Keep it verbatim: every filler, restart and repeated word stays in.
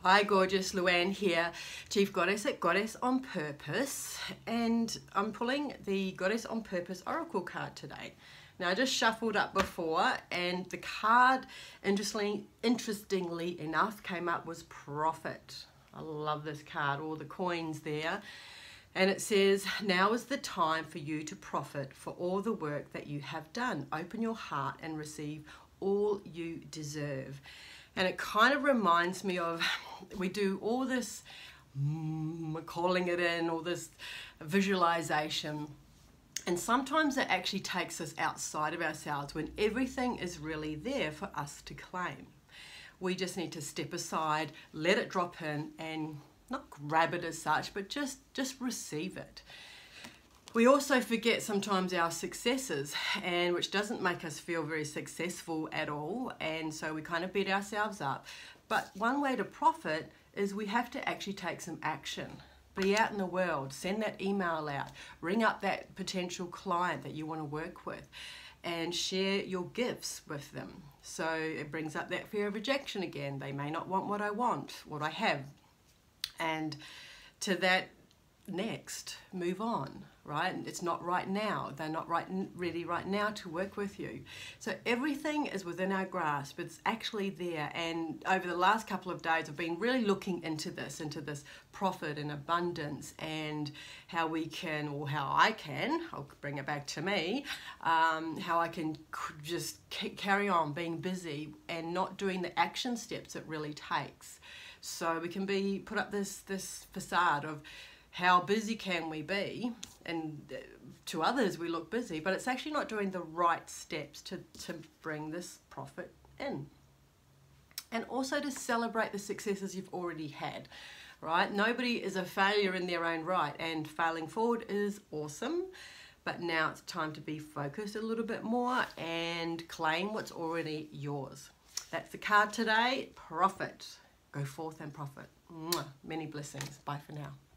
Hi gorgeous, Luanne here, Chief Goddess at Goddess on Purpose, and I'm pulling the Goddess on Purpose Oracle card today. Now I just shuffled up before and the card, interestingly, interestingly enough, came up was Profit. I love this card, all the coins there. And it says, now is the time for you to profit for all the work that you have done. Open your heart and receive all you deserve. And it kind of reminds me of, we do all this mm, calling it in, all this visualization. And sometimes it actually takes us outside of ourselves when everything is really there for us to claim. We just need to step aside, let it drop in and not grab it as such, but just, just receive it. We also forget sometimes our successes, and which doesn't make us feel very successful at all, and so we kind of beat ourselves up. But one way to profit is we have to actually take some action. Be out in the world, send that email out, ring up that potential client that you want to work with, and share your gifts with them. So it brings up that fear of rejection again. They may not want what I want, what I have. And to that next, move on, right? It's not right now. They're not right, ready right now to work with you. So everything is within our grasp. It's actually there. And over the last couple of days, I've been really looking into this, into this profit and abundance, and how we can, or how I can, I'll bring it back to me, um, how I can just carry on being busy and not doing the action steps it really takes. So we can be put up this this facade of how busy can we be, and to others we look busy, but it's actually not doing the right steps to, to bring this profit in. And also to celebrate the successes you've already had, right? Nobody is a failure in their own right, and failing forward is awesome, but now it's time to be focused a little bit more and claim what's already yours. That's the card today, Profit. Go forth and profit. Mwah. Many blessings. Bye for now.